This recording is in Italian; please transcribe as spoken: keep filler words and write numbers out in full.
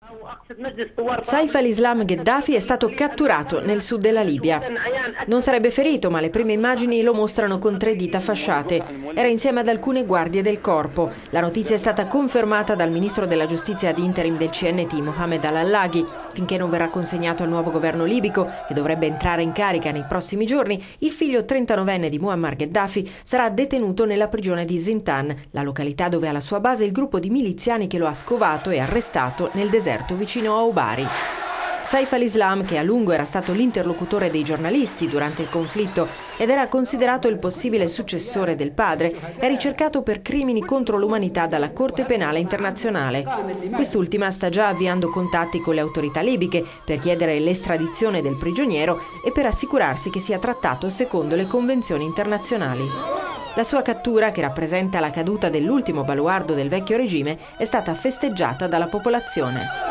Saif al-Islam Gheddafi è stato catturato nel sud della Libia. Non sarebbe ferito, ma le prime immagini lo mostrano con tre dita fasciate. Era insieme ad alcune guardie del corpo. La notizia è stata confermata dal ministro della giustizia ad interim del C N T, Mohamed al-Allaghi. Finché non verrà consegnato al nuovo governo libico, che dovrebbe entrare in carica nei prossimi giorni, il figlio trentanovenne di Muammar Gheddafi sarà detenuto nella prigione di Zintan, la località dove ha la sua base il gruppo di miliziani che lo ha scovato e arrestato nel deserto vicino a Obari. Saif al-Islam, che a lungo era stato l'interlocutore dei giornalisti durante il conflitto ed era considerato il possibile successore del padre, è ricercato per crimini contro l'umanità dalla Corte Penale Internazionale. Quest'ultima sta già avviando contatti con le autorità libiche per chiedere l'estradizione del prigioniero e per assicurarsi che sia trattato secondo le convenzioni internazionali. La sua cattura, che rappresenta la caduta dell'ultimo baluardo del vecchio regime, è stata festeggiata dalla popolazione.